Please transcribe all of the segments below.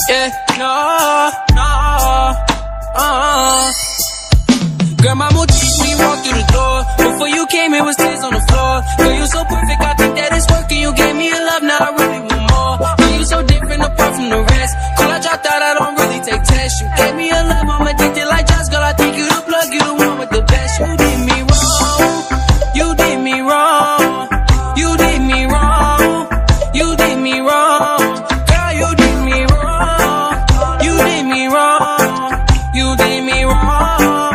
Yeah, no. Girl, my motif when you walk through the door. Before you came, it was tears on the floor. Girl, you so perfect, I think that it's working. You gave me a love, now I really want more. Girl, you so different apart from the rest. Cool, I dropped out, I don't really take tests. You gave me a love, I'm addicted like Josh. Girl, I think you the plug, you the one with the best. You did me wrong, you did me wrong, you did me wrong, you did me wrong. Girl, you did me wrong, you did me wrong, you did me wrong.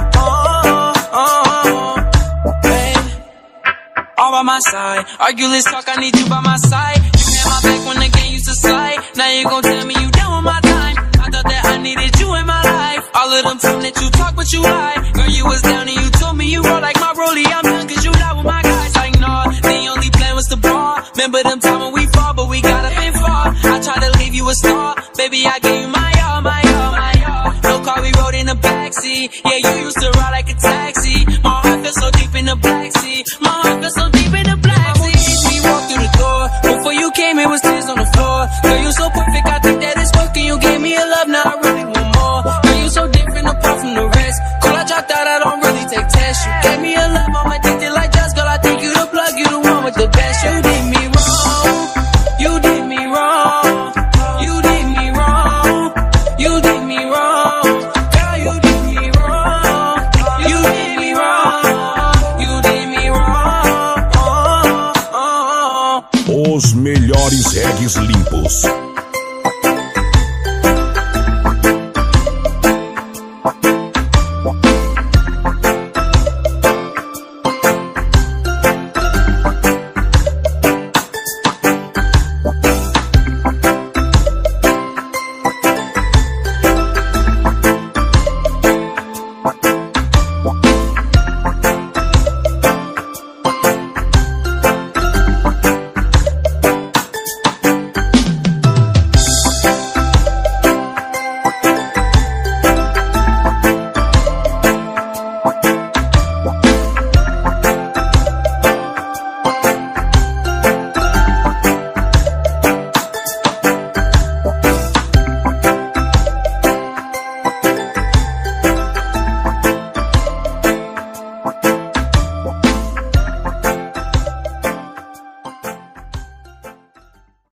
All by my side, argue, let's talk, I need you by my side. You had my back when the game used to slide. Now you gon' tell me you down with my time. I thought that I needed you in my life. All of them time that you talk but you lie. Girl, you was down and you told me you roll like my rollie. I'm done cause you lie with my guys. Like nah, the only plan was the ball. Remember them time when we fall, but we got up and fall. I tried to leave you a star, baby, I gave you my all, my all, my all. No car, we rode in the backseat. Yeah, you used to ride like a taxi. My heart feels so deep in the black sea. My heart feels so deep in the black sea. We walked through the door. Before you came, it was tears on the floor. Girl, you so perfect, I think that it's working. You gave me a love, now I really want more. Girl, you so different apart from the rest. Cool, I dropped out, I don't really take tests. You gave me a love, I'm addicted like Josh. Girl, I think you the plug, you the one with the best. You did me wrong, you did me wrong, you did me wrong, you did me wrong. Girl, you did me wrong, you did me wrong, you did me wrong. Os melhores reggaes limpos.